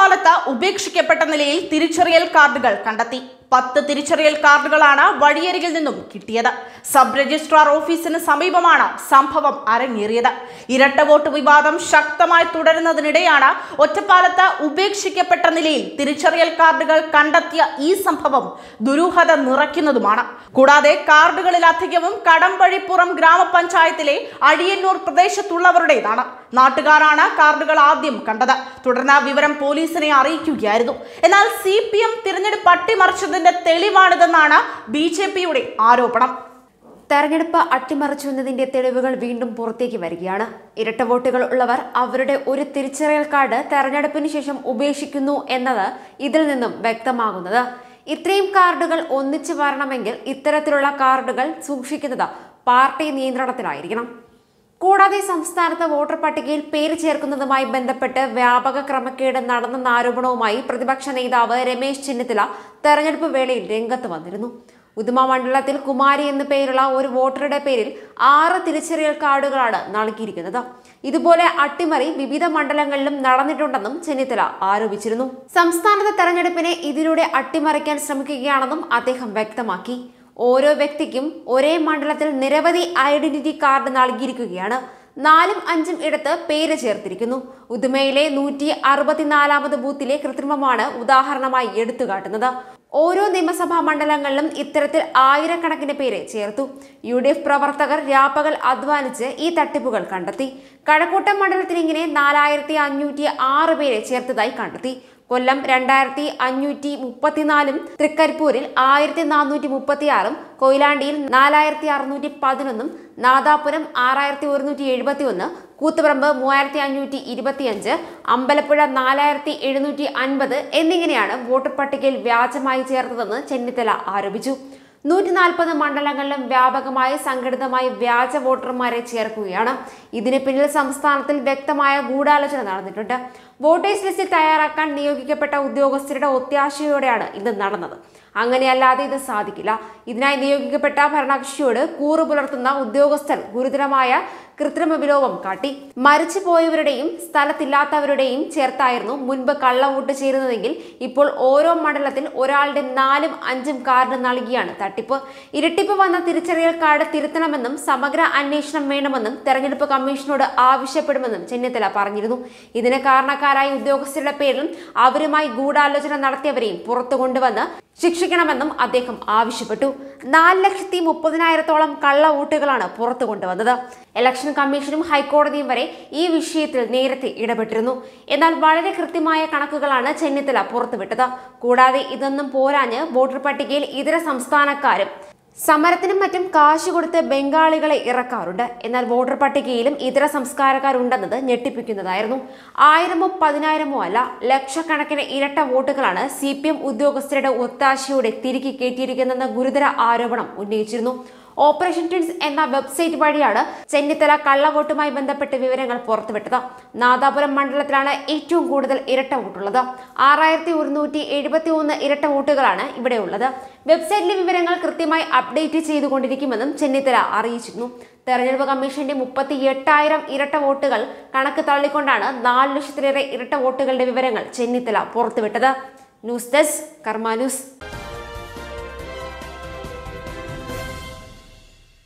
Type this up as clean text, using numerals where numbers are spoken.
ഒറ്റപ്പാലത്ത് ഉപേക്ഷിക്കപ്പെട്ട നിലയിൽ തിരിച്ചറിയൽ കാർഡുകൾ കണ്ടെത്തി. 10 തിരിച്ചറിയൽ കാർഡുകളാണ് വഴിയരികിൽ നിന്നും കിട്ടിയത്. സബ് രജിസ്ട്രാർ ഓഫീസിന് സമീപമാണ് സംഭവം അരങ്ങേറിയത്. ഇരട്ട വോട്ട് വിവാദം ശക്തമായി തുടരുന്നതിനിടെയാണ് ഒറ്റപ്പാലത്ത് ഉപേക്ഷിക്കപ്പെട്ട നിലയിൽ തിരിച്ചറിയൽ കാർഡുകൾ കണ്ടെത്തിയ ഈ സംഭവം ദുരൂഹത നിറയ്ക്കുന്നതുമാണ്. കൂടാതെ കാർഡുകളിലധികവും കടമ്പഴിപ്പുറം ഗ്രാമപഞ്ചായത്തിലെ അഴിയന്നൂർ പ്രദേശത്തുള്ളവരുടേതാണ്. നാട്ടുകാരാണ് കാർഡുകൾ ആദ്യം കണ്ടത്. തുടർന്ന് വിവരം പോലീസിനെ അറിയിക്കുകയായിരുന്നു. എന്നാൽ CPM തിരഞ്ഞെടുപ്പ് അട്ടിമറിച്ചതിന്റെ തെളിവാണിതെന്നാണ് BJPയുടെ ആരോപണം. തെരഞ്ഞെടുപ്പ് അട്ടിമറിച്ചു എന്നതിന്റെ തെളിവുകൾ വീണ്ടും പുറത്തേക്ക് വരികയാണ്. ഇരട്ട വോട്ടുകൾ ഉള്ളവർ അവരുടെ ഒരു തിരിച്ചറിയൽ കാർഡ് തെരഞ്ഞെടുപ്പിന് ശേഷം ഉപേക്ഷിക്കുന്നു എന്നത് ഇതിൽ നിന്നും വ്യക്തമാകുന്നത്. ഇത്രയും കാർഡുകൾ ഒന്നിച്ചു വരണമെങ്കിൽ ഇത്തരത്തിലുള്ള കാർഡുകൾ സൂക്ഷിക്കുന്നത് പാർട്ടി നിയന്ത്രണത്തിലായിരിക്കണം. കൂടാതെ സംസ്ഥാനത്ത് വോട്ടർ പട്ടികയിൽ പേര് ചേർക്കുന്നതുമായി ബന്ധപ്പെട്ട് വ്യാപക ക്രമക്കേട് നടന്നെന്ന ആരോപണവുമായി പ്രതിപക്ഷ നേതാവ് രമേശ് ചെന്നിത്തല തെരഞ്ഞെടുപ്പ് വേളയിൽ രംഗത്ത് വന്നിരുന്നു. ഉദുമ മണ്ഡലത്തിൽ കുമാരി എന്നു പേരുള്ള ഒരു വോട്ടറുടെ പേരിൽ 6 തിരിച്ചറിയൽ കാർഡുകളാണ് നൽകിയിരിക്കുന്നത്. ഇതുപോലെ അട്ടിമറി വിവിധ മണ്ഡലങ്ങളിലും നടന്നിട്ടുണ്ടെന്നും ചെന്നിത്തല ആരോപിച്ചിരുന്നു. സംസ്ഥാനത്തെ തെരഞ്ഞെടുപ്പിനെ ഇതിലൂടെ അട്ടിമറിക്കാൻ ശ്രമിക്കുകയാണെന്നും അദ്ദേഹം വ്യക്തമാക്കി. ഓരോ വ്യക്തിക്കും ഒരേ മണ്ഡലത്തിൽ നിരവധി ഐഡന്റിറ്റി കാർഡ് നൽകിയിരിക്കുകയാണ്. 4ഉം 5ഉം ഇടത്ത് പേര് ചേർത്തിരിക്കുന്നു. ഉദുമയിലെ 164ാമത് ബൂത്തിലെ കൃത്രിമമാണ് ഉദാഹരണമായി എടുത്തുകാട്ടുന്നത്. ഓരോ നിയമസഭാ മണ്ഡലങ്ങളിലും ഇത്തരത്തിൽ ആയിരക്കണക്കിന് പേര് ചേർത്തു. UDF പ്രവർത്തകർ രാപ്പകൽ അധ്വാനിച്ച് ഈ തട്ടിപ്പുകൾ കണ്ടെത്തി. കഴക്കൂട്ടം മണ്ഡലത്തിൽ ഇങ്ങനെ 4506 പേരെ ചേർത്തതായി കണ്ടെത്തി. കൊല്ലം 2534ഉം തൃക്കരിപ്പൂരിൽ 1436ഉം കൊയിലാണ്ടിയിൽ 4611ഉം നാദാപുരം 6171, കൂത്തുപറമ്പ് 3525, അമ്പലപ്പുഴ 4750 എന്നിങ്ങനെയാണ് വോട്ടർ പട്ടികയിൽ വ്യാജമായി ചേർത്തതെന്ന് ചെന്നിത്തല ആരോപിച്ചു. 140 മണ്ഡലങ്ങളിലും വ്യാപകമായി സംഘടിതമായി വ്യാജ വോട്ടർമാരെ ചേർക്കുകയാണ്. ഇതിന് പിന്നിൽ സംസ്ഥാനത്തിൽ വ്യക്തമായ ഗൂഢാലോചന നടന്നിട്ടുണ്ട്. വോട്ടേഴ്സ് ലിസ്റ്റ് തയ്യാറാക്കാൻ നിയോഗിക്കപ്പെട്ട ഉദ്യോഗസ്ഥരുടെ ഒത്താശയോടെയാണ് ഇത് നടന്നത്. അങ്ങനെയല്ലാതെ ഇത് സാധിക്കില്ല. ഇതിനായി നിയോഗിക്കപ്പെട്ട ഭരണകക്ഷിയോട് കൂറു പുലർത്തുന്ന ഉദ്യോഗസ്ഥർ ഗുരുതരമായ കൃത്രിമ വിലോപം കാട്ടി. മരിച്ചുപോയവരുടെയും സ്ഥലത്തില്ലാത്തവരുടെയും ചേർത്തായിരുന്നു മുൻപ് കള്ളവോട്ട് ചേരുന്നതെങ്കിൽ ഇപ്പോൾ ഓരോ മണ്ഡലത്തിൽ ഒരാളുടെ 4ഉം 5ഉം കാർഡ് നൽകിയാണ് തട്ടിപ്പ്. ഇരട്ടിപ്പ് വന്ന തിരിച്ചറിയൽ കാർഡ് തിരുത്തണമെന്നും സമഗ്ര അന്വേഷണം വേണമെന്നും തെരഞ്ഞെടുപ്പ് കമ്മീഷനോട് ആവശ്യപ്പെടുമെന്നും ചെന്നിത്തല പറഞ്ഞിരുന്നു. ഇതിന് കാരണക്കാരായ ഉദ്യോഗസ്ഥരുടെ പേരിലും അവരുമായി ഗൂഢാലോചന നടത്തിയവരെയും പുറത്തു കൊണ്ടുവന്ന് ശിക്ഷിക്കണമെന്നും അദ്ദേഹം ആവശ്യപ്പെട്ടു. 4,30,000-ഓളം കള്ള വോട്ടുകളാണ് പുറത്തു കൊണ്ടുവന്നത്. ഇലക്ഷൻ കമ്മീഷനും ഹൈക്കോടതിയും വരെ ഈ വിഷയത്തിൽ നേരത്തെ ഇടപെട്ടിരുന്നു. എന്നാൽ വളരെ കൃത്യമായ കണക്കുകളാണ് ചെന്നിത്തല പുറത്തുവിട്ടത്. കൂടാതെ ഇതൊന്നും പോരാഞ്ഞ് വോട്ടർ പട്ടികയിൽ ഇതര സംസ്ഥാനക്കാരും സമരത്തിനും മറ്റും കാശ് കൊടുത്ത് ബംഗാളികളെ ഇറക്കാറുണ്ട്. എന്നാൽ വോട്ടർ പട്ടികയിലും ഇതര സംസ്കാരക്കാരുണ്ടെന്നത് ഞെട്ടിപ്പിക്കുന്നതായിരുന്നു. 1000മോ 10,000മോ അല്ല, ലക്ഷക്കണക്കിന് ഇരട്ട വോട്ടുകളാണ് CPM ഉദ്യോഗസ്ഥരുടെ ഒത്താശയോടെ തിരികെ കയറ്റിയിരിക്കുന്നതെന്ന ഗുരുതര ആരോപണം ഉന്നയിച്ചിരുന്നു. ഓപ്പറേഷൻ ട്വിൻസ് എന്ന വെബ്സൈറ്റ് വഴിയാണ് ചെന്നിത്തല കള്ളവോട്ടുമായി ബന്ധപ്പെട്ട് വിവരങ്ങൾ പുറത്തുവിട്ടത്. നാദാപുരം മണ്ഡലത്തിലാണ് ഏറ്റവും കൂടുതൽ ഇരട്ട വോട്ടുള്ളത്. 6171 ഇരട്ട വോട്ടുകളാണ് ഇവിടെയുള്ളത്. വെബ്സൈറ്റിലെ വിവരങ്ങൾ കൃത്യമായി അപ്ഡേറ്റ് ചെയ്തുകൊണ്ടിരിക്കുമെന്നും ചെന്നിത്തല അറിയിച്ചിരുന്നു. തെരഞ്ഞെടുപ്പ് കമ്മീഷന്റെ 38,000 ഇരട്ട വോട്ടുകൾ കണക്ക് തള്ളിക്കൊണ്ടാണ് 4 ലക്ഷത്തിലേറെ ഇരട്ട വോട്ടുകളുടെ വിവരങ്ങൾ ചെന്നിത്തല പുറത്തുവിട്ടത്. News desk Karma news.